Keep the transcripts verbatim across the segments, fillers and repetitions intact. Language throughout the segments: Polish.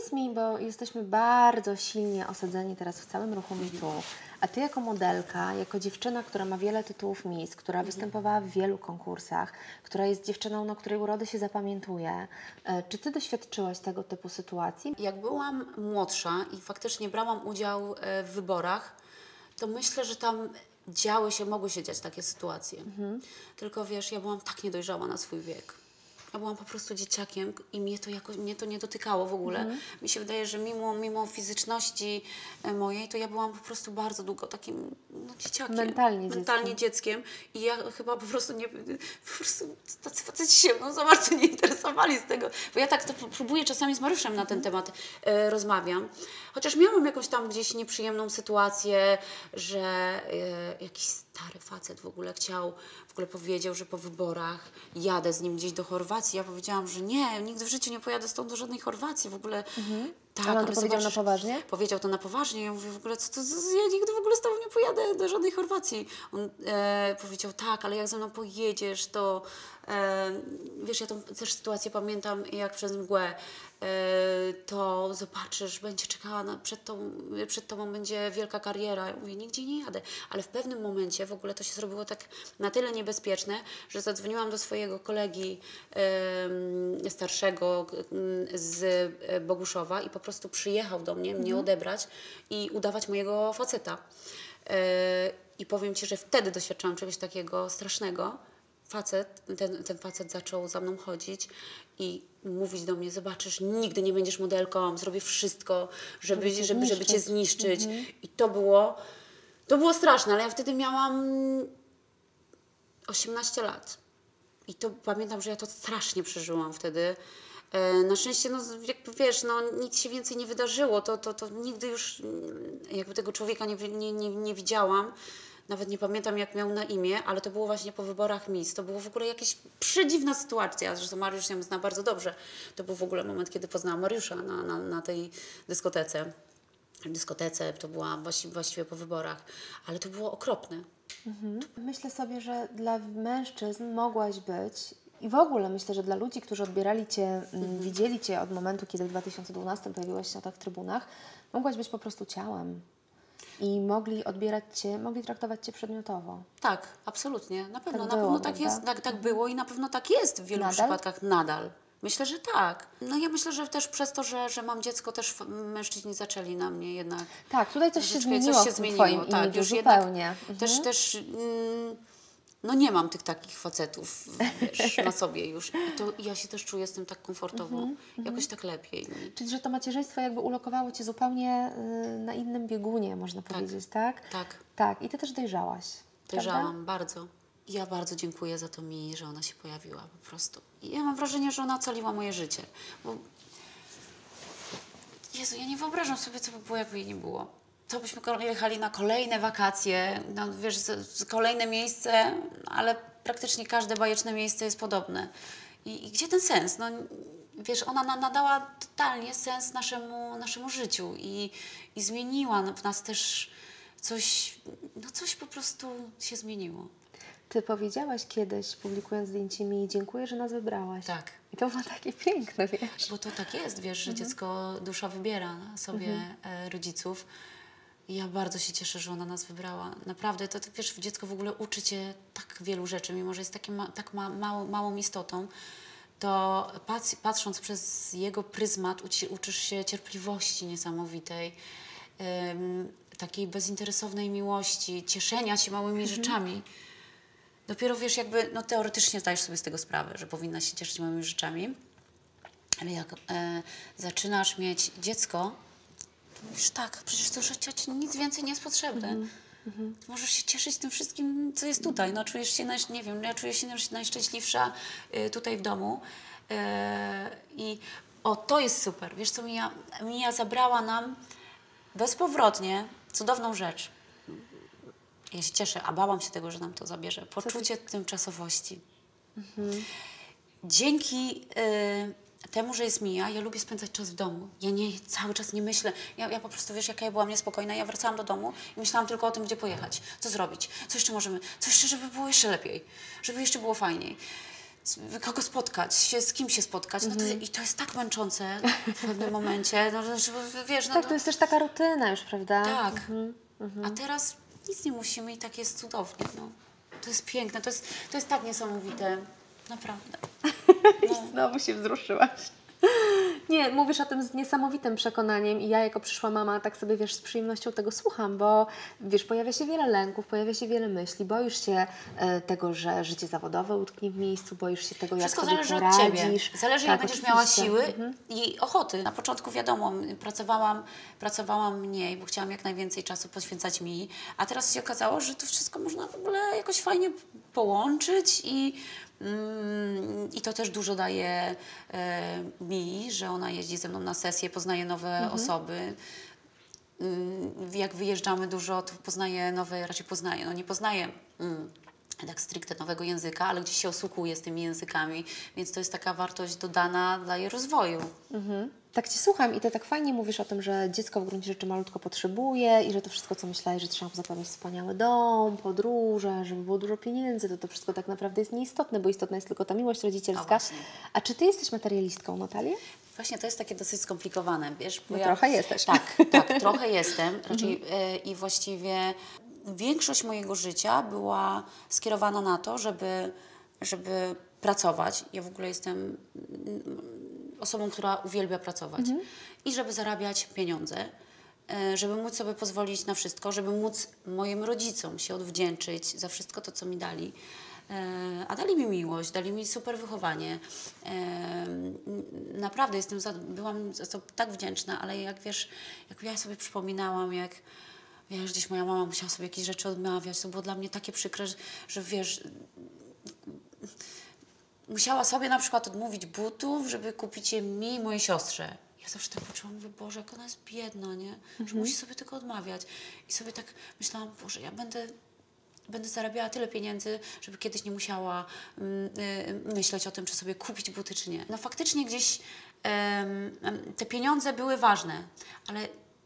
powiedz mi, bo jesteśmy bardzo silnie osadzeni teraz w całym ruchu Me Too, a Ty jako modelka, jako dziewczyna, która ma wiele tytułów Miss, która mhm. występowała w wielu konkursach, która jest dziewczyną, no, której urody się zapamiętuje, czy Ty doświadczyłaś tego typu sytuacji? Jak byłam młodsza i faktycznie brałam udział w wyborach, to myślę, że tam działy się, mogły się dziać takie sytuacje. Mhm. Tylko wiesz, ja byłam tak niedojrzała na swój wiek. Ja byłam po prostu dzieciakiem i mnie to, jakoś, mnie to nie dotykało w ogóle. Mhm. Mi się wydaje, że mimo, mimo fizyczności mojej, to ja byłam po prostu bardzo długo takim no, dzieciakiem. Mentalnie, mentalnie dzieckiem. I ja chyba po prostu nie... Po prostu tacy faceci się no, za bardzo nie interesowali z tego. Bo ja tak to próbuję czasami z Mariuszem na ten mhm. temat e, rozmawiam. Chociaż miałam jakąś tam gdzieś nieprzyjemną sytuację, że e, jakiś stary facet w ogóle chciał, w ogóle powiedział, że po wyborach jadę z nim gdzieś do Chorwacji. Ja powiedziałam, że nie, nigdy w życiu nie pojadę stąd do żadnej Chorwacji. W ogóle mhm. tak. Ale on to powiedział na poważnie? Powiedział to na poważnie. Ja mówię, w ogóle, co to, ja nigdy w ogóle z tobą nie pojadę do żadnej Chorwacji. On e, powiedział, tak, ale jak ze mną pojedziesz, to e, wiesz, ja tą też sytuację pamiętam jak przez mgłę. E, to zobaczysz, będzie czekała na, przed, tą, przed tobą będzie wielka kariera. Ja mówię, nigdzie nie jadę. Ale w pewnym momencie w ogóle to się zrobiło tak na tyle niebezpieczne, że zadzwoniłam do swojego kolegi e, starszego e, z Boguszowa i po prostu przyjechał do mnie, mnie mhm. odebrać i udawać mojego faceta. E, I powiem Ci, że wtedy doświadczałam czegoś takiego strasznego. Facet, ten, ten facet zaczął za mną chodzić i mówić do mnie, zobaczysz, nigdy nie będziesz modelką, zrobię wszystko, żeby, żeby, żeby, żeby Cię zniszczyć. Mhm. I to było, to było straszne, ale ja wtedy miałam osiemnaście lat. I to pamiętam, że ja to strasznie przeżyłam wtedy. Na szczęście, no jakby wiesz, no nic się więcej nie wydarzyło, to, to, to nigdy już jakby tego człowieka nie, nie, nie, nie widziałam. Nawet nie pamiętam, jak miał na imię, ale to było właśnie po wyborach Miss. To było w ogóle jakaś przedziwna sytuacja, zresztą Mariusz się zna bardzo dobrze. To był w ogóle moment, kiedy poznałam Mariusza na, na, na tej dyskotece. W dyskotece to była właściwie, właściwie po wyborach, ale to było okropne. Mhm. Myślę sobie, że dla mężczyzn mogłaś być i w ogóle myślę, że dla ludzi, którzy odbierali Cię, mhm. widzieli Cię od momentu, kiedy w dwa tysiące dwunastym pojawiłaś się na tych trybunach, mogłaś być po prostu ciałem. I mogli odbierać Cię, mogli traktować Cię przedmiotowo. Tak, absolutnie. Na pewno, tak na było, pewno tak jest, tak, tak było i na pewno tak jest w wielu nadal? przypadkach nadal. Myślę, że tak. No ja myślę, że też przez to, że, że mam dziecko, też mężczyźni zaczęli na mnie jednak... Tak, tutaj coś się zmieniło coś się w zmieniło. Twoim tak, imidżu, już zupełnie. Mhm. Też, też mm, no nie mam tych takich facetów, wiesz, na sobie już. I to ja się też czuję z tym tak komfortowo. Mhm, jakoś tak lepiej. Czyli, że to macierzyństwo jakby ulokowało Cię zupełnie y, na innym biegunie, można tak, powiedzieć, tak? Tak. Tak. I Ty też dojrzałaś, Dojrzałam prawda? bardzo. I ja bardzo dziękuję za to mi, że ona się pojawiła po prostu. I ja mam wrażenie, że ona ocaliła moje życie. Bo... Jezu, ja nie wyobrażam sobie, co by było, jakby jej nie było. To byśmy jechali na kolejne wakacje, no wiesz, z, z kolejne miejsce, ale praktycznie każde bajeczne miejsce jest podobne. I, i gdzie ten sens? No, wiesz, ona na, nadała totalnie sens naszemu, naszemu życiu i, i zmieniła w nas też coś, no coś po prostu się zmieniło. Ty powiedziałaś kiedyś, publikując zdjęcie mi, dziękuję, że nas wybrałaś. Tak. I to było takie piękne, wiesz. Bo to tak jest, wiesz, że mhm. dziecko, dusza wybiera sobie mhm. rodziców. I ja bardzo się cieszę, że ona nas wybrała. Naprawdę, to wiesz, dziecko w ogóle uczy Cię tak wielu rzeczy, mimo że jest takim ma, tak ma, mało, małą istotą, to patrz, patrząc przez jego pryzmat uci, uczysz się cierpliwości niesamowitej, ym, takiej bezinteresownej miłości, cieszenia się małymi mhm. rzeczami. Dopiero wiesz, jakby, no teoretycznie zdajesz sobie z tego sprawę, że powinnaś się cieszyć małymi rzeczami, ale jak e, zaczynasz mieć dziecko, mówisz, tak, przecież to życie Ci nic więcej nie jest potrzebne. Mm -hmm. Możesz się cieszyć tym wszystkim, co jest tutaj. No, czujesz się, nie wiem, ja czuję się najszczęśliwsza y, tutaj w domu. Y, I o, to jest super. Wiesz co, Mija, Mija zabrała nam bezpowrotnie cudowną rzecz. Ja się cieszę, a bałam się tego, że nam to zabierze. Poczucie tymczasowości. Mm -hmm. Dzięki... Y, temu, że jest Mija, ja lubię spędzać czas w domu. Ja nie, cały czas nie myślę. Ja, ja po prostu, wiesz, jaka ja byłam niespokojna. Ja wracałam do domu i myślałam tylko o tym, gdzie pojechać. Co zrobić? Co jeszcze możemy? Co jeszcze, żeby było jeszcze lepiej? Żeby jeszcze było fajniej. z- kogo spotkać, się, z kim się spotkać. No to, I to jest tak męczące w pewnym momencie. No, że, że, wiesz, no, Tak, to jest też taka rutyna już, prawda? tak. Mhm. A teraz nic nie musimy i tak jest cudownie. No. To jest piękne, to jest, to jest tak niesamowite. Naprawdę. No. Znowu się wzruszyłaś. Nie, mówisz o tym z niesamowitym przekonaniem i ja jako przyszła mama tak sobie, wiesz, z przyjemnością tego słucham, bo wiesz, pojawia się wiele lęków, pojawia się wiele myśli, boisz się e, tego, że życie zawodowe utknie w miejscu, boisz się tego, Wszystko jak sobie zależy poradzisz. od Ciebie. Zależy, Tak, jak będziesz miała oczywiście. siły Mhm. i ochoty. Na początku wiadomo, pracowałam, pracowałam mniej, bo chciałam jak najwięcej czasu poświęcać mi, a teraz się okazało, że to wszystko można w ogóle jakoś fajnie połączyć i Mm, I to też dużo daje e, mi, że ona jeździ ze mną na sesje, poznaje nowe Mhm. osoby. Mm, jak wyjeżdżamy dużo, to poznaje nowe, raczej poznaje, no nie poznaje mm, tak stricte nowego języka, ale gdzieś się osłukuje z tymi językami, więc to jest taka wartość dodana dla jej rozwoju. Mhm. Tak Cię słucham i Ty tak fajnie mówisz o tym, że dziecko w gruncie rzeczy malutko potrzebuje i że to wszystko, co myślałeś, że trzeba mu zapewnić wspaniały dom, podróże, żeby było dużo pieniędzy, to to wszystko tak naprawdę jest nieistotne, bo istotna jest tylko ta miłość A rodzicielska. właśnie. A czy Ty jesteś materialistką, Natalia? Właśnie to jest takie dosyć skomplikowane, wiesz? Bo No trochę jesteś. Tak, tak, trochę jestem. Raczej, e, I właściwie większość mojego życia była skierowana na to, żeby, żeby pracować. Ja w ogóle jestem mm, osobą, która uwielbia pracować. I żeby zarabiać pieniądze, e, żeby móc sobie pozwolić na wszystko, żeby móc moim rodzicom się odwdzięczyć za wszystko to, co mi dali. E, A dali mi miłość, dali mi super wychowanie. E, n- Naprawdę jestem za, byłam za to tak wdzięczna, ale jak wiesz, jak ja sobie przypominałam, jak wiesz, gdzieś moja mama musiała sobie jakieś rzeczy odmawiać, to było dla mnie takie przykre, że, że wiesz, musiała sobie na przykład odmówić butów, żeby kupić je mi i mojej siostrze. Ja zawsze tak poczułam, mówię, Boże, jak ona jest biedna, nie? Że musi sobie tego odmawiać. I sobie tak myślałam, Boże, ja będę będę zarabiała tyle pieniędzy, żeby kiedyś nie musiała mm, y, myśleć o tym, czy sobie kupić buty, czy nie. No faktycznie gdzieś em, em, te pieniądze były ważne, ale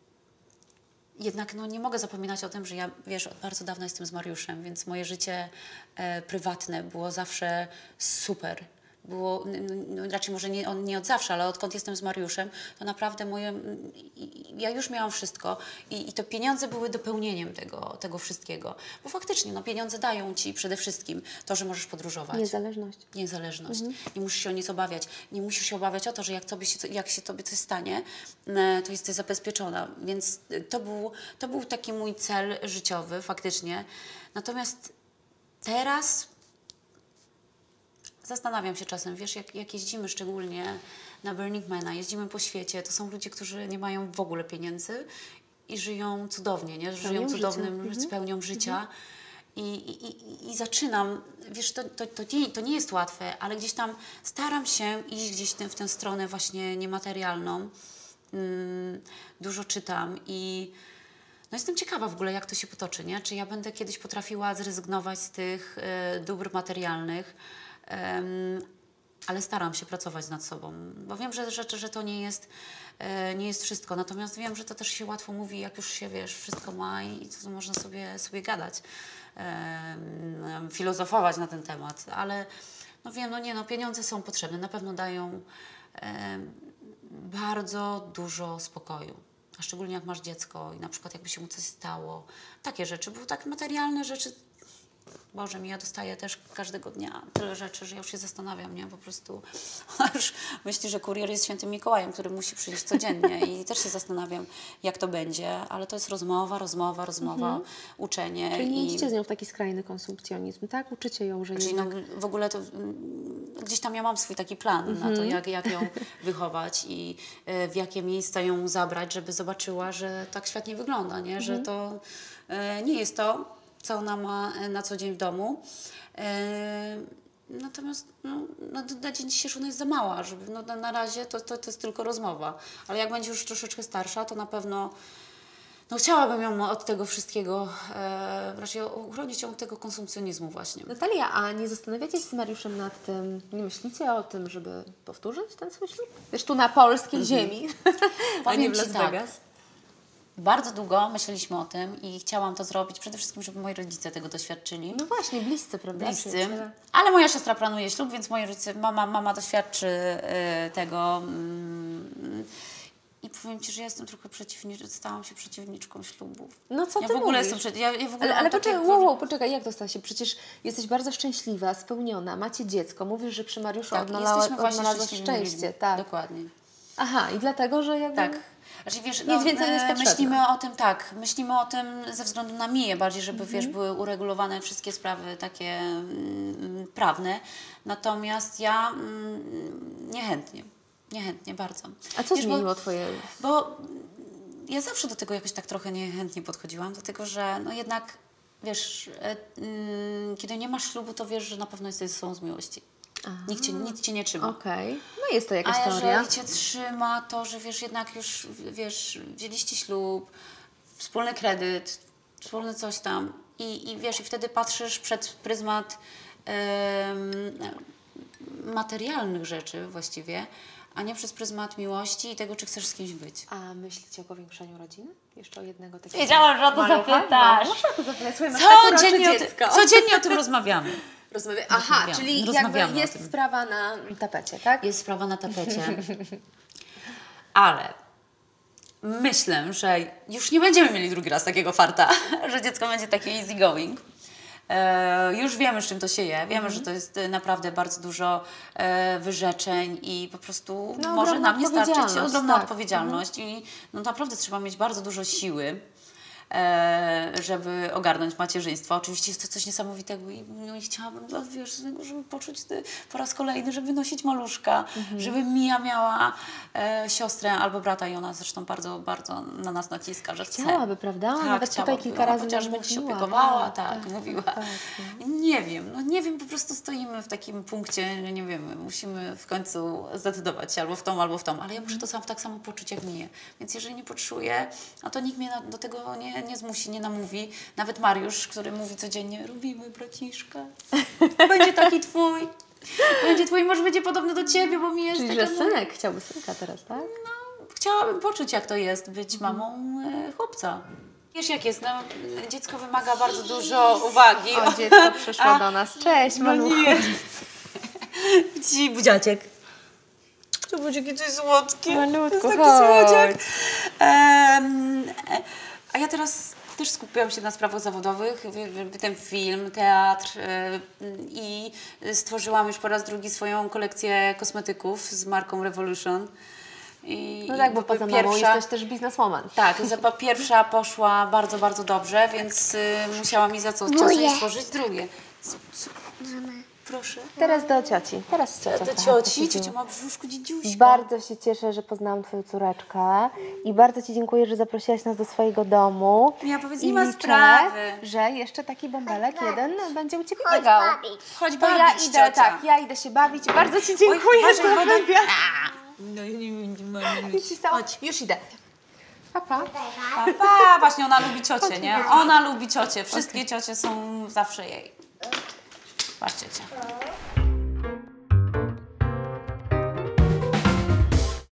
jednak no, nie mogę zapominać o tym, że ja, wiesz, od bardzo dawna jestem z Mariuszem, więc moje życie e, prywatne było zawsze super. Było, n- no, raczej może nie, on, nie od zawsze, ale odkąd jestem z Mariuszem, to naprawdę moje, mm, i- i- ja już miałam wszystko i, i to pieniądze były dopełnieniem tego, tego wszystkiego. Bo faktycznie no, pieniądze dają Ci przede wszystkim to, że możesz podróżować. Niezależność. Niezależność. Nie musisz się o nic obawiać. Nie musisz się obawiać o to, że jak, tobie się, jak się Tobie coś stanie, e, to jesteś zabezpieczona. Więc to był, to był taki mój cel życiowy faktycznie. Natomiast teraz zastanawiam się czasem, wiesz, jak, jak jeździmy szczególnie na Burning Mana, jeździmy po świecie, to są ludzie, którzy nie mają w ogóle pieniędzy i żyją cudownie, nie? Żyją Pełnią cudownym, życia. z pełnią życia. I, i, i- I zaczynam, wiesz, to, to, to, nie, to nie jest łatwe, ale gdzieś tam staram się iść gdzieś tę- w tę stronę właśnie niematerialną. Mm, dużo czytam i no jestem ciekawa w ogóle, jak to się potoczy, nie? Czy ja będę kiedyś potrafiła zrezygnować z tych e, dóbr materialnych, em, ale staram się pracować nad sobą, bo wiem, że, że, że to nie jest, e, nie jest wszystko, natomiast wiem, że to też się łatwo mówi, jak już się, wiesz, wszystko ma i to można sobie, sobie gadać, em, filozofować na ten temat, ale no wiem, no nie, no pieniądze są potrzebne, na pewno dają em, bardzo dużo spokoju. A szczególnie jak masz dziecko i na przykład jakby się mu coś stało. Takie rzeczy, bo tak materialne rzeczy, Boże mi, ja dostaję też każdego dnia tyle rzeczy, że ja już się zastanawiam, nie? Po prostu ona już myśli, że kurier jest świętym Mikołajem, który musi przyjść codziennie i też się zastanawiam, jak to będzie, ale to jest rozmowa, rozmowa, rozmowa, uczenie. Czyli nie i... idźcie z nią w taki skrajny konsumpcjonizm, tak? Uczycie ją, że Czyli jednak... no, w ogóle to mm, gdzieś tam ja mam swój taki plan na to, jak, jak ją wychować i e, w jakie miejsca ją zabrać, żeby zobaczyła, że tak świat nie wygląda, nie? Że to e, nie jest to, co ona ma e, na co dzień w domu. E, natomiast no, no, na dzień dzisiejszy ona jest za mała, żeby, no, na, na razie to, to, to jest tylko rozmowa. Ale jak będzie już troszeczkę starsza, to na pewno no, chciałabym ją od tego wszystkiego, e, raczej uchronić ją od tego konsumpcjonizmu właśnie. Natalia, a nie zastanawiacie się z Mariuszem nad tym, nie myślicie o tym, żeby powtórzyć ten swój ślub? Wiesz, tu na polskiej ziemi, a nie Powiem w ci Las tak. Vegas. Bardzo długo myśleliśmy o tym i chciałam to zrobić, przede wszystkim, żeby moi rodzice tego doświadczyli. No właśnie, bliscy, prawda? Bliscy. Przyjaciele. Ale moja siostra planuje ślub, więc moi rodzice, mama, mama doświadczy y, tego. Mm, I powiem Ci, że ja jestem trochę przeciwniczką, stałam się przeciwniczką ślubów. No co ja ty w ogóle mówisz? jestem przeciw... Ja, ja w ogóle Ale, mam ale takie... poczekaj, wow, wow, poczekaj, jak to stało się? Przecież jesteś bardzo szczęśliwa, spełniona, macie dziecko, mówisz, że przy Mariuszu Tak, odnalała, jesteśmy właśnie odnalazłaś szczęśliwymi szczęście. ludźmi. Tak. Dokładnie. Aha, i dlatego, że jakby... Tak. Znaczy, wiesz, Nic no, więcej nie jest e, potrzebne. myślimy o tym, tak, myślimy o tym ze względu na Miję bardziej, żeby, Mhm. wiesz, były uregulowane wszystkie sprawy takie mm, prawne. Natomiast ja mm, niechętnie, niechętnie bardzo. A co wiesz, zmieniło bo, Twoje... Bo ja zawsze do tego jakoś tak trochę niechętnie podchodziłam, dlatego że no jednak, wiesz, e, mm, kiedy nie masz ślubu, to wiesz, że na pewno jesteś ze sobą z miłości. Nikt cię, nic Cię nie trzyma. Okej, no jest to jakaś A teoria. jeżeli Cię trzyma, to że wiesz, jednak już, wiesz, wzięliście ślub, wspólny kredyt, wspólny coś tam i, i wiesz, i wtedy patrzysz przed pryzmat em, materialnych rzeczy właściwie, a nie przez pryzmat miłości i tego, czy chcesz z kimś być. A myślicie o powiększeniu rodziny? Jeszcze o jednego takiego... Wiedziałam, że o to malucha? zapytasz. No, muszę o to zapytać. Słuchaj, masz takorodcze Codziennie o, ty, dziecko. codziennie o tym rozmawiamy. Rozmawia... Aha, Rozmawiamy. czyli Rozmawiamy jakby o jest tym. sprawa na tapecie, tak? Jest sprawa na tapecie. Ale myślę, że już nie będziemy mieli drugi raz takiego farta, że dziecko będzie takie easy going. E, już wiemy, z czym to się je. Wiemy, że to jest e, naprawdę bardzo dużo e, wyrzeczeń i po prostu No, może ogromna nam nie starczyć odpowiedzialność, ogromna tak. odpowiedzialność i no, naprawdę trzeba mieć bardzo dużo siły, e, żeby ogarnąć macierzyństwo. Oczywiście jest to coś niesamowitego i, no, i chciałabym, no, wiesz, żeby poczuć ty, po raz kolejny, żeby nosić maluszka, żeby Mija miała e, siostrę albo brata i ona zresztą bardzo, bardzo na nas naciska, że chce. Chciałaby, prawda? Tak, Nawet tutaj chciałaby. kilka Ona razy powiedziała, że nam będzie się mówiła. opiekowała, tak, tak, mówiła. tak, no. Nie wiem, no nie wiem, po prostu stoimy w takim punkcie, że nie wiemy, musimy w końcu zdecydować się albo w tą, albo w tą, ale ja muszę to sam, tak samo poczuć jak Miję. Więc jeżeli nie poczuję, a to nikt mnie na, do tego nie, nie zmusi, nie namówi. Nawet Mariusz, który mówi codziennie, robimy braciszka, będzie taki twój, będzie twój, może będzie podobny do ciebie, bo mi jest Czyli, taka, że synek chciałby synka teraz, tak? chciałabym poczuć, jak to jest być mamą e, chłopca. Wiesz, jak jest, no, dziecko wymaga bardzo dużo uwagi. O, dziecko przyszło A, do nas. Cześć, no maluchu. nie. Ci budziaczek. To będzie jakieś słodkie. Malutko, to jest taki chodź. słodziak. Em, e, a ja teraz też skupiłam się na sprawach zawodowych, w- w- ten film, teatr e, i stworzyłam już po raz drugi swoją kolekcję kosmetyków z marką Revolution. I, No tak, i bo jakby poza mamą jesteś też bizneswoman. tak, zapa pierwsza poszła bardzo, bardzo dobrze, więc y, musiała mi za co Moje. czasem stworzyć drugie. Co, co, Mama. proszę. Teraz do cioci. Teraz ciocia. Do tak, cioci, to się ciocia ma w brzuszku dziedziuśka. Bardzo się cieszę, że poznałam Twoją córeczkę i bardzo Ci dziękuję, że zaprosiłaś nas do swojego domu. Ja powiedz, I nie ma liczę, sprawy. że jeszcze taki bąbelek jeden będzie u Ciebie Chodź biegał. bawić. Chodź To bawić, ja idę, ciocia. tak, ja idę się bawić. Bardzo Ci dziękuję uważaj, za woda. wywiad. No i nie będzie Nic się stało. Już idę. Papa. Papa, właśnie ona lubi ciocię, nie? Ona lubi ciocię. Wszystkie ciocie są zawsze jej. Patrz, ciocia.